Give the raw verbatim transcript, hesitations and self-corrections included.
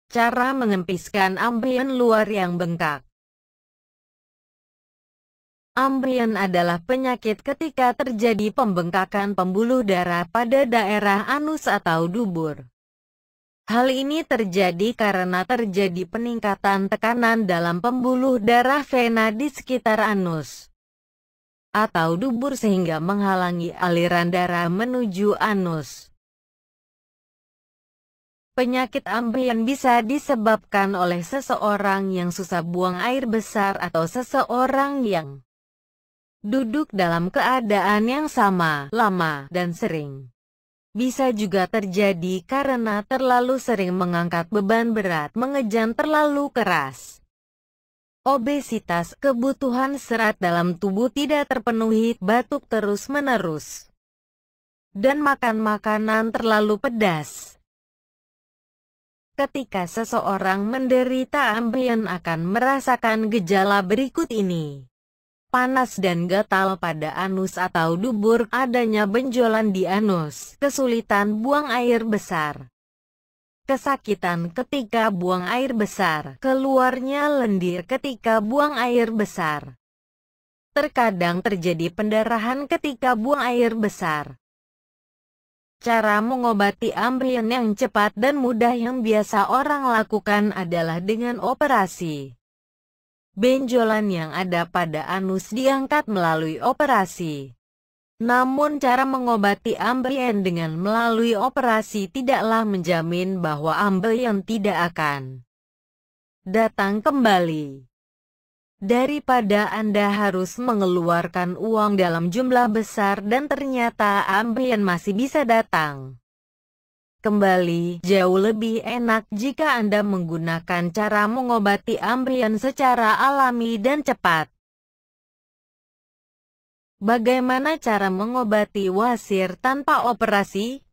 Cara mengempiskan ambeien luar yang bengkak. Ambeien adalah penyakit ketika terjadi pembengkakan pembuluh darah pada daerah anus atau dubur. Hal ini terjadi karena terjadi peningkatan tekanan dalam pembuluh darah vena di sekitar anus atau dubur sehingga menghalangi aliran darah menuju anus. Penyakit ambeien bisa disebabkan oleh seseorang yang susah buang air besar atau seseorang yang duduk dalam keadaan yang sama, lama, dan sering. Bisa juga terjadi karena terlalu sering mengangkat beban berat, mengejan terlalu keras. Obesitas, kebutuhan serat dalam tubuh tidak terpenuhi, batuk terus-menerus, dan makan makanan terlalu pedas. Ketika seseorang menderita ambeien akan merasakan gejala berikut ini. Panas dan gatal pada anus atau dubur, adanya benjolan di anus, kesulitan buang air besar, kesakitan ketika buang air besar, keluarnya lendir ketika buang air besar. Terkadang terjadi pendarahan ketika buang air besar. Cara mengobati ambeien yang cepat dan mudah yang biasa orang lakukan adalah dengan operasi. Benjolan yang ada pada anus diangkat melalui operasi. Namun cara mengobati ambeien dengan melalui operasi tidaklah menjamin bahwa ambeien tidak akan datang kembali. Daripada Anda harus mengeluarkan uang dalam jumlah besar dan ternyata ambeien masih bisa datang kembali, jauh lebih enak jika Anda menggunakan cara mengobati ambeien secara alami dan cepat. Bagaimana cara mengobati wasir tanpa operasi?